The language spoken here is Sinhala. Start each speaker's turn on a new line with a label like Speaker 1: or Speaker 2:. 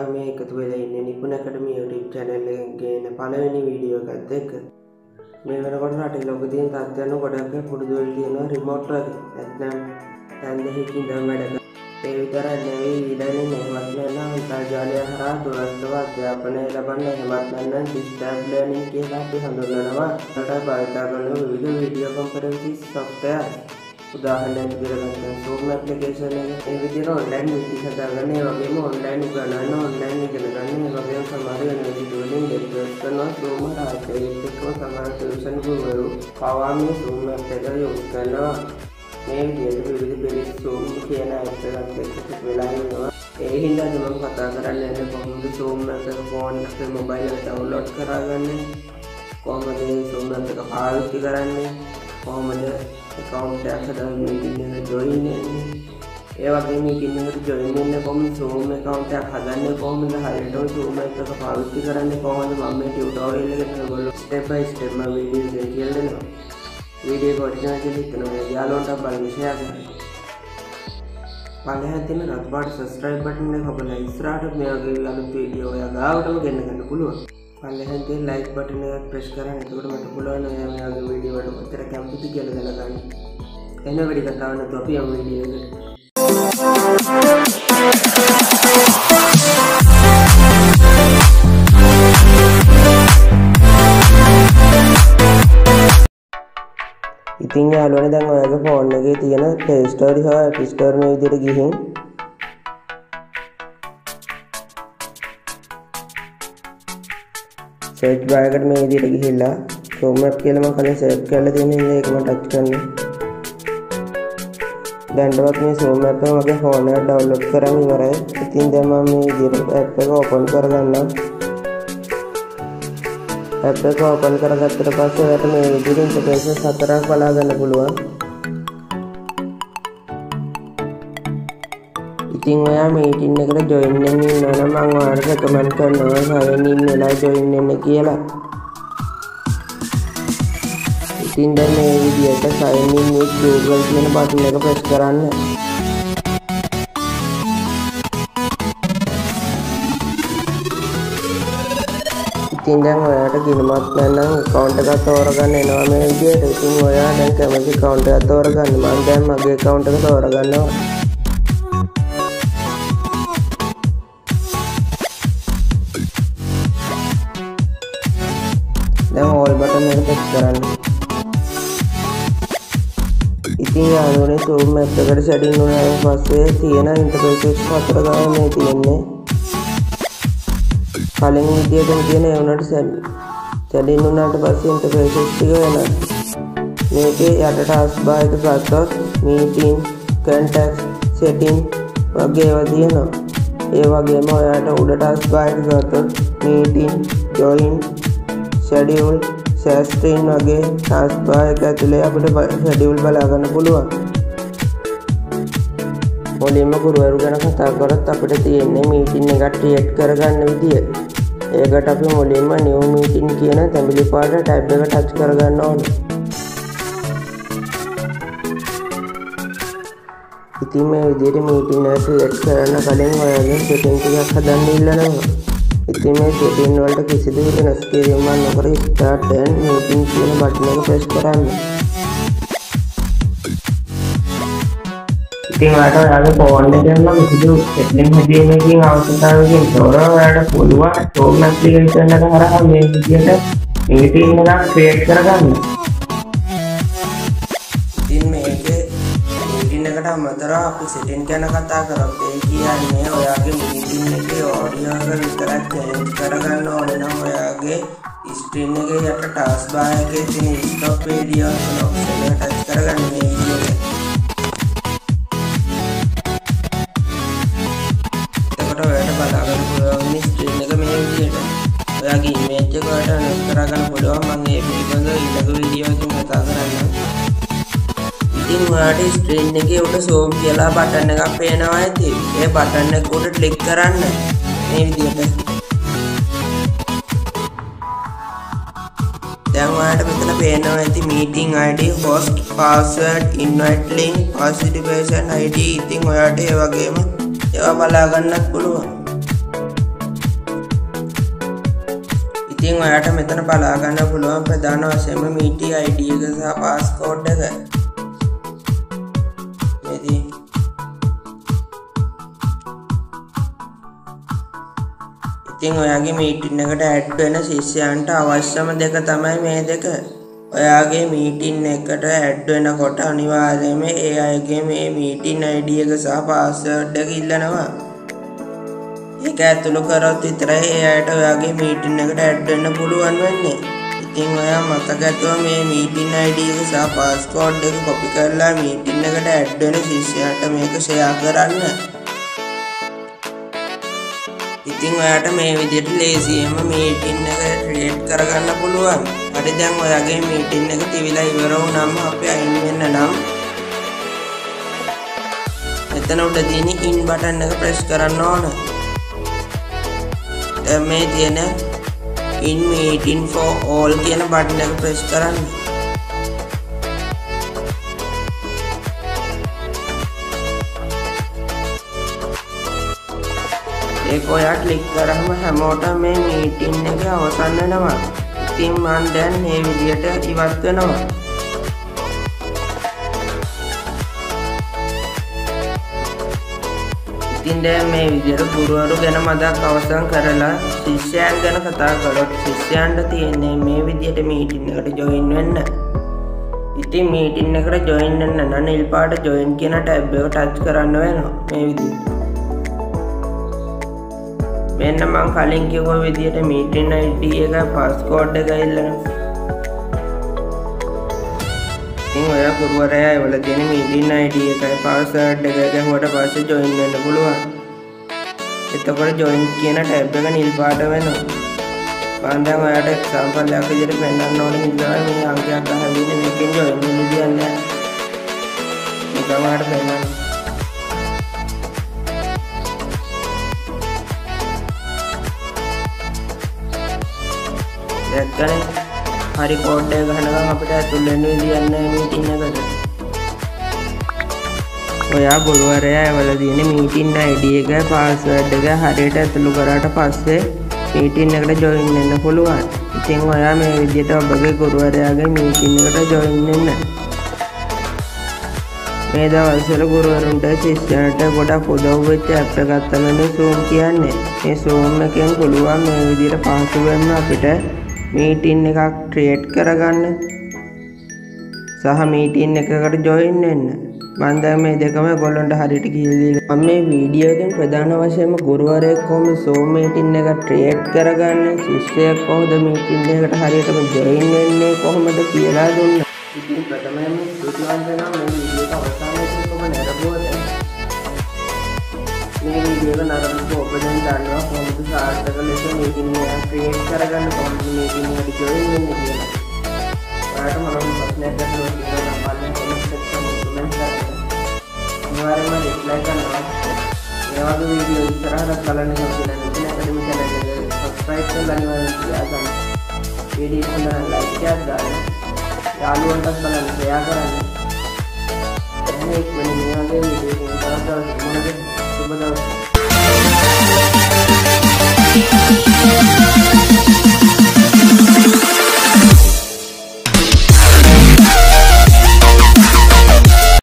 Speaker 1: තමයි මේ එකතු වෙලා ඉන්නේ නිපුණ ඇකඩමි YouTube channel එකේ ගේන පළවෙනි වීඩියෝ එකත් එක්ක. මේ වෙනකොට රටේ ලොකු තියෙන තත්ත්වයන් ගොඩක් පුරුදු වෙලා තියෙනවා රිමෝට් වගේ. නැත්නම් දැන් දෙකකින් ඉඳන් වැඩ කරන. ඒ විතරක් නෙවෙයි ඊළඟින් එහෙමත් නැත්නම් අන්තර්ජාලය හරහා දුරස්ථව අධ්‍යාපනය ලබන්න එහෙමත් නැත්නම් distance learning කියලා අපි හඳුන්වනවා. ඒකට භාවිත කරන විවිධ වීඩියෝ කොන්ෆරන්සිස් software උදාහරණයක් විදිහට ගන්න Zoom application එක ඒ විදිහට online meeting හදාගන්න ඒ වගේම online උගන්වන්න online ඉගෙන ගන්න ඒ වගේම සමහර වෙන වීඩියෝලින් lectures කරනවා Zoom හරහා ඒකම සමහර tuition ගුරුවරු පවා මේ Zoom app එක use කරනවා මේ විදිහට විවිධ පෙළේ Zoom කියන app එකත් එක්ක වෙලා ඉන්නවා ඒ හින්දා මම කතා කරන්නේ කොහොමද Zoom app එක phone එකේ mobile එකට download කරගන්නේ කොහොමද Zoom app එක පාවිච්චි කරන්නේ කොහොමද account එකක් හදාගෙන meeting එකට join වෙන්නේ ඒ වගේම meeting එකට join වෙන්න කොහොමද Zoom account එකක් හදන්නේ කොහොමද හරියටම Zoom එක පාවිච්චි කරන්නේ කොහොමද මම මේ tutorial එක ඔයගොල්ලෝ step by step මම videos එක කියලා දෙනවා video එක original කියලා හිතනවා යාළුවන්ට බලන්න share කරන්න පළවෙනි තියෙන රත් පාට subscribe button එක ඔබලා ඉස්සරහට මේ වගේ අලුත් වීඩියෝ ඔයා ගාවටම ගෙන්න ගන්න පුළුවන් පළවෙනි තියෙන like button එක press කරන්න එතකොට මට පුළුවන් ඔයා මේ වගේ වීඩියෝ වලට කොච්චර කැමතිද කියලා දැනගන්න එන වැඩි කතාවක් නැතුව අපි යමු වීඩියෝ එකට ඉතින් යාළුවනේ දැන් ඔයාගේ ෆෝන් එකේ තියෙන Play Store හා App Store මේ විදිහට ගිහින් search bar එකට මේ විදිහට ගිහිල්ලා Zoom app කියලා මම කලින් search කරලා තියෙන ඉතින් ඒකම touch කරන්න. දැන්වත් මේ Zoom app එක මගේ ෆෝන් එකට download කරන් ඉවරයි. ඉතින් දැන් මම මේ විදිහට app එක open කරගන්නවා. app එක open කරගත්තට පස්සේ ඔයාලට මේ විදිහට interface හතරක් බලා ගන්න පුළුවන්. ඉතින් ඔයා meeting එකට join වෙන්න ඉන්නවා නම් මම ඔයාලට recommend කරනවා sign in වෙලා join වෙන්න කියලා. ඉතින් දැන් මේ විදිහට sign in with Google කියන බටන් එක press කරන්න. ඉතින් දැන් ඔයාලට ගිණුමක් නැත්නම් account එකක් තෝරගන්න එනවා මේ විදිහට. ඉතින් ඔයා දැන් කැමති account එකක් තෝරගන්න. මම දැන් මගේ account එක තෝරගන්නවා. දැන් all button එක press කරන්න. ඉතින් යාළුවනේ Zoom app එකට setting වුණාට පස්සේ තියෙන interfaces හතර ගාන මේ තියෙන්නේ. කලින් විදියට තියෙන ඒ උනට setting වුණාට පස්සේ interfaces ටික වෙනවා. මේකේ යට task bar එක ගත්තොත් meeting, contacts, setting වගේ ඒවා තියෙනවා. ඒ වගේම ඔයාලට උඩ task bar එක ගත්තොත් meeting, join schedule share screen වගේ task bar එක ඇතුලේ අපිට schedule බලා ගන්න පුළුවන්. මුලින්ම ගුරුවරු ගැන කතා කරත් අපිට තියෙන්නේ meeting එකක් create කරගන්න විදිය. ඒකට අපි මුලින්ම new meeting කියන තැඹිලි පාට tab එක touch කරගන්න ඕනේ. ඉතින් මේ විදිහට meeting එක create කරන්න කලින් ඔයාලගේ setting ටිකක් හදන්න ඉල්ලනවා. ඉතින් මේ setting වලට කිසිදු වෙනස් කිරීමක් නොකර start and meeting කියන බටන් එක press කරන්න. ඉතින් ඔයාලට ෆෝන් එකෙන් නම් කිසිදු setting හැදීමකින් අවශ්‍යතාවයකින් තොරව ඔයාලට පුළුවන් Zoom application එක හරහා මේ විදිහට meeting එකක් create කරගන්න. ඉතින් මේකේ meeting එකට අමතරව අපි setting ගැන කතා කරමු. ඒ කියන්නේ ඔයාගේ meeting එකේ audio එක විතරක් change කරගන්න ඕනේ නම් ඔයාගේ screen එකේ යට task bar එකේ තියෙන stop video කියන option එක touch කරගන්න මේ විදිහට. එතකොට ඔයාලට බලා ගන්න පුළුවන් මේ screen එක මේ විදිහට. ඔයාගේ image එක ඔයාලට adjust කරගන්න පුළුවන්. මම මේ පිළිබඳව ඊළඟ වීඩියෝ එකකින් කතා කරන්නම්. ඉතින් ඔයාලට screen එකේ උඩ zoom කියලා බටන් එකක් පේනවා ඇති. ඒ බටන් එක උඩ ක්ලික් කරන්න මේ විදිහට. දැන් ඔයාලට මෙතන පේනවා ඇති meeting ID, host, password, invite link, participation ID. ඉතින් ඔයාලට ඒ වගේම ඒවා බලා ගන්නත් පුළුවන්. ඉතින් ඔයාට මෙතන බලා ගන්න පුළුවන් ප්‍රධාන වශයෙන්ම මීටි ID එක සහ පාස්කෝඩ් එක. මේදී ඉතින් ඔයාගේ මීටින් එකට ඇඩ් වෙන ශිෂ්‍යයන්ට අවශ්‍යම දෙක තමයි මේ දෙක. ඔයාගේ මීටින් එකට ඇඩ් වෙනකොට අනිවාර්යයෙන්ම ඒ අයගේ මේ මීටින් ID එක සහ පාස්වර්ඩ් එක ඉල්ලනවා. ඒක ඇතුළු කරොත් විතරයි ඒ අයට ඔයාගේ මීටින් එකට ඇඩ් වෙන්න පුළුවන් වෙන්නේ. ඉතින් ඔයා මතක ඇතුව මේ මීටින් ID එක සහ පාස්කෝඩ් එක කොපි කරලා මීටින් එකට ඇඩ් වෙන ශිෂ්‍යයාට මේක ෂෙයා කරන්න. ඉතින් ඔයාට මේ විදිහට ලේසියෙන්ම මීටින් එක ක්‍රියේට් කරගන්න පුළුවන්. හරි දැන් ඔයාගේ මීටින් එක තිවිලා ඉවර වුණාම අපි අයින් වෙන්න නම් එතන උඩ තියෙන ඉන් බටන් එක ප්‍රෙස් කරන්න ඕන. දැන් මේ තියෙන in meeting for all කියන බටන් එක ප්‍රෙස් කරන්න. ඒක ඔයා ක්ලික් කරාම හැමෝටම මේ මීටින් එක අවසන් වෙනවා. ඉතින් මම දැන් මේ විදියට ඉවත් වෙනවා. ඉතින් දැන් මේ විදියට ගුරුවරු ගැන මතක් අවසන් කරලා ශිෂ්‍යයන් ගැන කතා කරොත් ශිෂ්‍යයන්ට තියෙන්නේ මේ විදියට මීටින් එකට ජොයින් වෙන්න. ඉතින් මීටින් එකට ජොයින් වෙන්න නම් නිල් පාට ජොයින් කියන ටැබ් එක ටච් කරන්න වෙනවා මේ විදියට. මෙන්න මම කලින් කිව්ව විදියට මීටින් ID එක පාස්කෝඩ් එක ඉල්ලනවා. ඉතින් ඔයා ගුරුවරයා ඒවල තියෙන මීටින් ID එකයි පාස්වර්ඩ් එක ගැහුවට පස්සේ ජොයින් වෙන්න පුළුවන්. එතකොට ජොයින් කියන ටැබ් එක නිල් පාට වෙනවා. මම දැන් ඔයාට එක්සැම්පල් එකක් විදියට පෙන්නන්න ඕනේ හින්දා මේ අංකයක් ගහලා ඉන්නේ මේකෙන් ජොයින් වෙන්න කියන්නේ. මේක ඔයාලට පෙන්නන්න. දැක්කනේ හරි කෝඩ් එක ගහනකම් අපිට ඇතුල් වෙන්න විදියක් නැහැ මීටින් එකට. ඔයා ගුරුවරයා ඒවල තියෙන මීටින් ID එක පාස්වර්ඩ් එක හරියට ඇතුළු කරාට පස්සේ මීටින් එකට ජොයින් වෙන්න පුළුවන්. ඉතින් ඔයා මේ විදියට ඔබගේ ගුරුවරයාගේ මීටින් එකට ජොයින් වෙන්න. මේ දවස්වල ගුරුවරුන්ට ශිෂ්‍යයන්ට ගොඩක් උදව් වෙච්ච ඇප් එකක් තමයි Zoom කියන්නේ. මේ Zoom එකෙන් පුළුවන් මේ විදියට පහසුවෙන්ම අපිට මීටින් එකක් ක්‍රියේට් කරගන්න සහ මීටින් එකකට ජොයින් වෙන්න. මම දැන් මේ දෙකම ඔයගොල්ලන්ට හරියට කියලා දීලා මම මේ වීඩියෝ එකෙන් ප්‍රධාන වශයෙන්ම ගුරුවරයෙක් කොහොමද Zoom මීටින් එක ක්‍රියේට් කරගන්නේ, ශිෂ්‍යයෙක් කොහොමද මීටින් එකකට හරියටම ජොයින් වෙන්නේ කොහොමද කියලා දුන්නා. ඉතින් ප්‍රථමයෙන්ම සූචිවන්ත වෙනවා මේ වීඩියෝ එක අවසානයේදී කොහොමද නරඹුවද මේ වීඩියෝ එක නරඹපු ඔබ දැන් දන්නවා කොහොමද සාර්ථක ලෙස මීටින් එක ක්‍රියේට් කරගන්න කොහොමද මීටින් එකට ජොයින් වෙන්නේ කියලා. ඔයාලට මොනවද ප්‍රශ්නයක් දැක්කම කියලා බලන්න කමෙන්ට් සෙක්ෂන් එකේ කමෙන්ට් කරන්න. අනිවාර්යයෙන්ම රිප්ලයි කරනවා. මේ වගේ වීඩියෝ ඉස්සරහට බලන්න කැමති නම් ඉතින් අකඩමි channel එක subscribe කරලා අනිවාර්යයෙන් තියාගන්න. වීඩියෝ එක like එකක් දාන්න. යාළුවන්ටත් බලන්න share කරන්න. එහෙනම් මේ වගේ වීඩියෝ එකක් තවත් මොනවද සුබ දවසක්.